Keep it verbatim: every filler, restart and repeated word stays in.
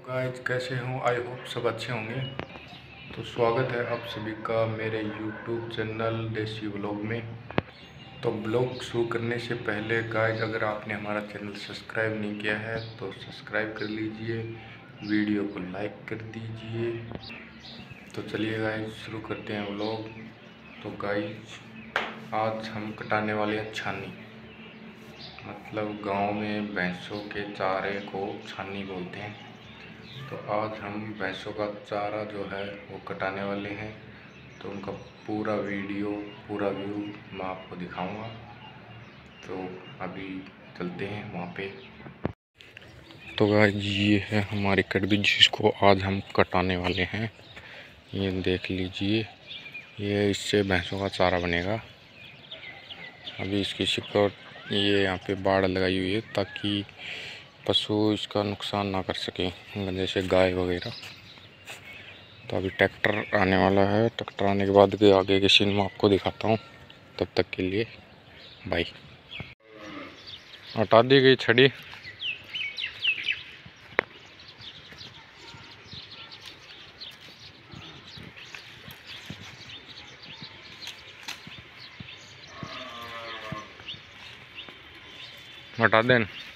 Guys कैसे हो? I hope सब अच्छे होंगे। तो स्वागत है आप सभी का मेरे यूट्यूब चैनल देसी व्लॉग में। तो ब्लॉग शुरू करने से पहले गाइस अगर आपने हमारा चैनल सब्सक्राइब नहीं किया है तो सब्सक्राइब कर लीजिए, वीडियो को लाइक कर दीजिए। तो चलिए गाइस शुरू करते हैं व्लॉग। तो गाइस आज हम कटाने वाले हैं छानी, मतलब गांव में भैंसों के चारे को छानी बोलते हैं। तो आज हम भैंसों का चारा जो है वो कटाने वाले हैं। तो उनका पूरा वीडियो पूरा व्यू मैं आपको दिखाऊंगा। तो अभी चलते हैं वहाँ पे। तो गाइस ये है हमारी कटबी जिसको आज हम कटाने वाले हैं। ये देख लीजिए, ये इससे भैंसों का चारा बनेगा। अभी इसकी शिकड़ ये यहाँ पे बाड़ लगाई हुई है ताकि पशु इसका नुकसान ना कर सके, जैसे गाय वगैरह। तो अभी ट्रैक्टर आने वाला है, ट्रैक्टर आने के बाद के आगे के सीन में आपको दिखाता हूँ। तब तक के लिए बाय। हटा दी गई छड़ी। हटा दें।